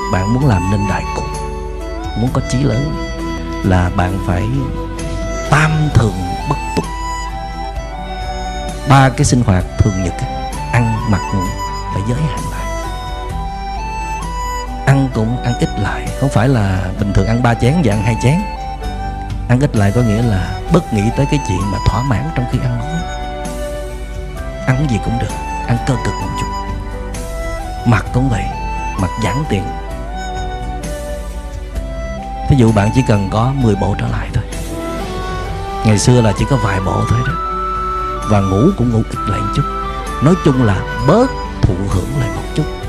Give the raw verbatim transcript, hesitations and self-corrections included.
bạn muốn làm nên đại cục, muốn có chí lớn, là bạn phải tam thường bất túc. Ba cái sinh hoạt thường nhật, ăn mặc ngủ phải giới hạn lại. Ăn cũng ăn ít lại, không phải là bình thường ăn ba chén và ăn hai chén. Ăn ít lại có nghĩa là bớt nghĩ tới cái chuyện mà thỏa mãn trong khi ăn uống. Ăn gì cũng được, ăn cơ cực một chút. Mặc cũng vậy, mặc giản tiện. Ví dụ bạn chỉ cần có mười bộ trở lại thôi. Ngày xưa là chỉ có vài bộ thôi đó. Và ngủ cũng ngủ ít lại một chút. Nói chung là bớt thụ hưởng lại một chút.